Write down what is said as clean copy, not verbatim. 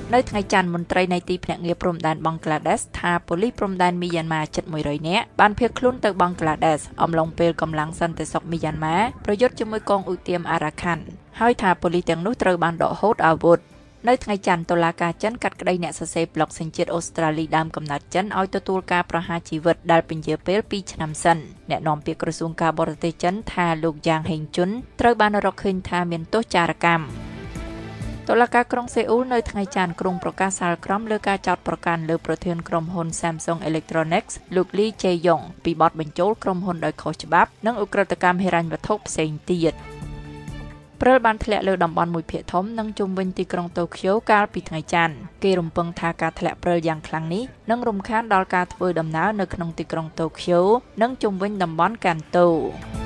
នៅថ្ងៃច័ន្ទមន្ត្រីនៃទីភ្នាក់ងារព្រំដែនបង់ក្លាដេសថាប៉ូលីសព្រំដែនមីយ៉ាន់ម៉ាជិត100នាក់បានភៀសខ្លួនទៅបង់ក្លាដេសអំឡុងពេលកម្លាំងសន្តិសុខមីយ៉ាន់ម៉ាប្រយុទ្ធជាមួយកងឧទាមអារ៉ាខាន់ហើយថាប៉ូលីសទាំងនោះត្រូវបានដកហូតអាវុធនៅថ្ងៃច័ន្ទតុលាការចិនកាត់ក្តីអ្នកសរសេរប្លុកសញ្ជាតិអូស្ត្រាលីដើមកំណត់ចិនឲ្យទទួលការប្រហារជីវិតដែលពន្យាពេល2ឆ្នាំសិនអ្នកនាំពាក្យក្រសួងការបរទេសចិនថាលោកយ៉ាងហេងជុនត្រូវបានរកឃើញថាមានទោសចារកម្មតុលាការក្រុងសេអ៊ូលនៅថ្ងៃច័ន្ទក្រុងប្រកាសសាលក្រមលើការចោទប្រកាន់លើប្រធានក្រុមហ៊ុន Samsung Electronics លោកលីជេយ៉ុងពីបទបញ្ចូលក្រុមហ៊ុនដោយខុសច្បាប់និងឧក្រិដ្ឋកម្មហិរញ្ញវត្ថុផ្សេងទៀតព្រិលបានធ្លាក់លើតំបន់មួយភាគធំនិងជុំវិញទីក្រុងតូក្យូកាលពីថ្ងៃច័ន្ទគេរំពឹងថាការធ្លាក់ព្រិលយ៉ាងខ្លាំងនេះនឹងរំខានដល់ការធ្វើដំណើរនៅក្នុងទីក្រុងតូក្យូនិងជុំវិញតំបន់កានតូ